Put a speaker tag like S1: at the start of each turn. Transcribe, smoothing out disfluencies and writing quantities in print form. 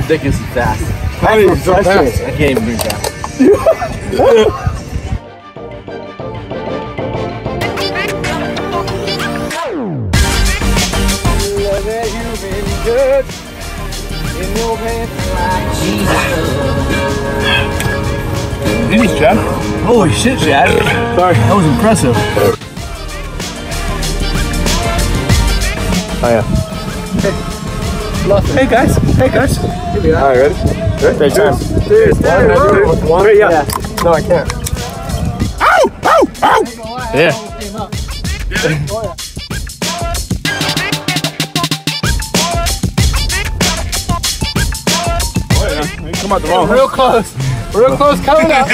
S1: ridiculously fast.
S2: How do you so fast?
S1: I can't even drink that.
S2: Look at you being good in your pants like Jesus.
S1: Finish, Chad. Holy shit, Chad.
S2: Sorry.
S1: That was impressive.
S2: Oh yeah.
S1: Hey guys. Hey guys.
S2: All right, ready? Ready? Great time.
S1: Cheers.
S2: One. Wait, yeah. No, I can't.
S1: Ow! Ow! Ow! Yeah.
S2: Come out the wrong.
S1: Real close. Real close coming up.